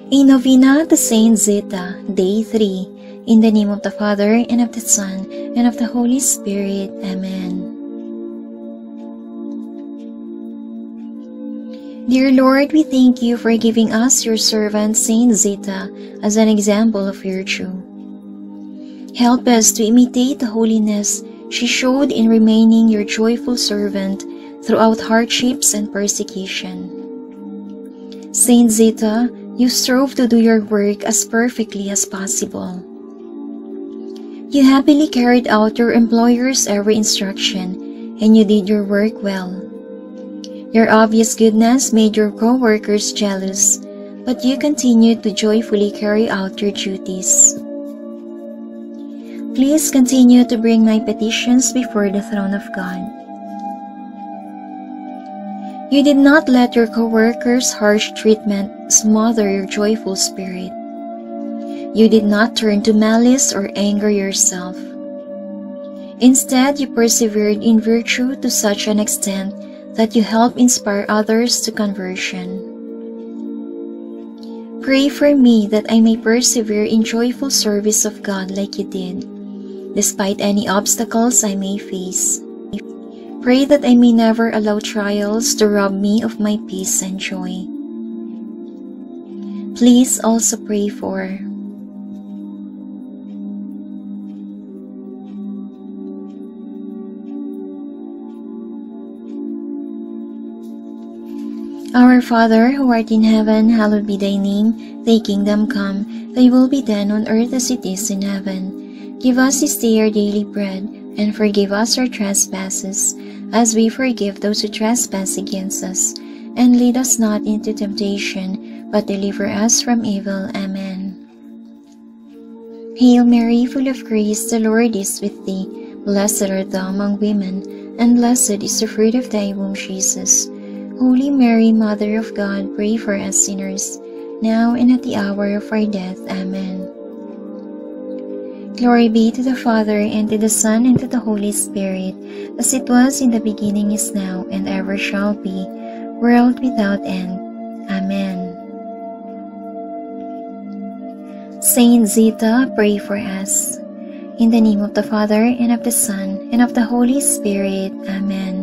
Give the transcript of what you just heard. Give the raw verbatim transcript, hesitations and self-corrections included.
A Novena to Saint Zita, Day three. In the name of the Father, and of the Son, and of the Holy Spirit. Amen. Dear Lord, we thank you for giving us your servant Saint Zita as an example of virtue. Help us to imitate the holiness she showed in remaining your joyful servant throughout hardships and persecution. Saint Zita, you strove to do your work as perfectly as possible. You happily carried out your employer's every instruction, and you did your work well. Your obvious goodness made your coworkers jealous, but you continued to joyfully carry out your duties. Please continue to bring my petitions before the throne of God. You did not let your coworkers' harsh treatment smother your joyful spirit. You did not turn to malice or anger yourself. Instead, you persevered in virtue to such an extent that you help inspire others to conversion. Pray for me that I may persevere in joyful service of God like you did, despite any obstacles I may face. Pray that I may never allow trials to rob me of my peace and joy. Please also pray for Our Father, who art in heaven, hallowed be thy name. Thy kingdom come, thy will be done on earth as it is in heaven. Give us this day our daily bread, and forgive us our trespasses, as we forgive those who trespass against us. And lead us not into temptation, but deliver us from evil. Amen. Hail Mary, full of grace, the Lord is with thee. Blessed art thou among women, and blessed is the fruit of thy womb, Jesus. Holy Mary, Mother of God, pray for us sinners, now and at the hour of our death. Amen. Glory be to the Father, and to the Son, and to the Holy Spirit, as it was in the beginning, is now, and ever shall be, world without end. Amen. Saint Zita, pray for us. In the name of the Father, and of the Son, and of the Holy Spirit. Amen.